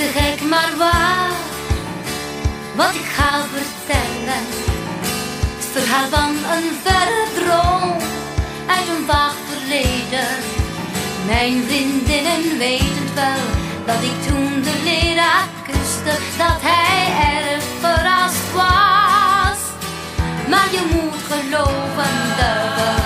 te gek maar waar, wat ik ga vertellen. Het verhaal van een verre droom uit een vaag verleden. Mijn vriendinnen weten het wel, dat ik toen de leraar kuste, dat hij erg verrast was. Maar je moet geloven, duivel